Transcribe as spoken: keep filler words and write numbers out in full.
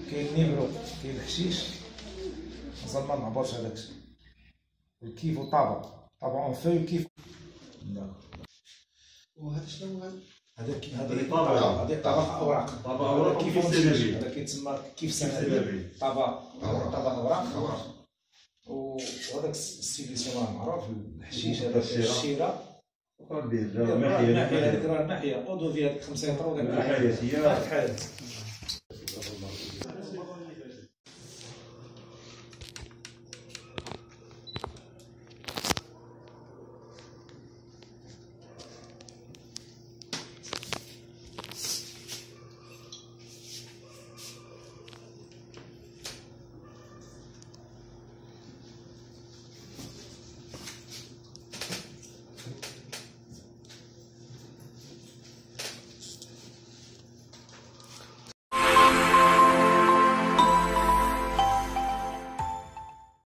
كاين النيمرو، كاين الحشيش، مازال ما نعبرش هذاك الشيء. الكيف وطابع، طابع اون فوي كيف. وهذا شنو هذا؟ هذا هذه طابعة. هذه طابع اوراق. طابع اوراق كيف سنابل. هذا كيتسمى كيف سنابل. طابع طابع اوراق. وهذاك السيليسيون راه معروف، الحشيش هذاك الشيره. وقال به المحيه هذيك راه المحيه اودو فيها هذيك خمسة لتر وداك الحياتيه. الحياه.